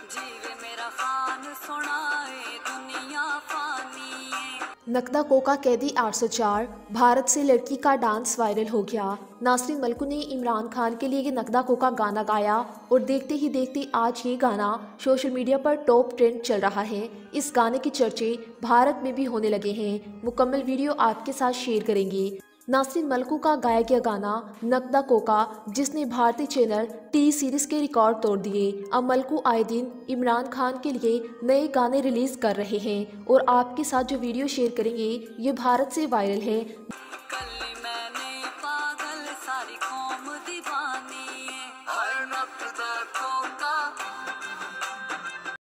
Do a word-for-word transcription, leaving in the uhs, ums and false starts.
जीवे मेरा खान सुनाए दुनिया फानी है। नकदा कोका कैदी आठ सौ चार, भारत से लड़की का डांस वायरल हो गया। नासरीन मल्कू ने इमरान खान के लिए ये नकदा कोका गाना गाया और देखते ही देखते आज ये गाना सोशल मीडिया पर टॉप ट्रेंड चल रहा है। इस गाने की चर्चे भारत में भी होने लगे हैं। मुकम्मल वीडियो आपके साथ शेयर करेंगे। नासरीन मल्कू का गाया गया गाना नकदा कोका, जिसने भारतीय चैनल टी सीरीज के रिकॉर्ड तोड़ दिए। अब मल्कू आए दिन इमरान खान के लिए नए गाने रिलीज कर रहे हैं और आपके साथ जो वीडियो शेयर करेंगे ये भारत से वायरल है।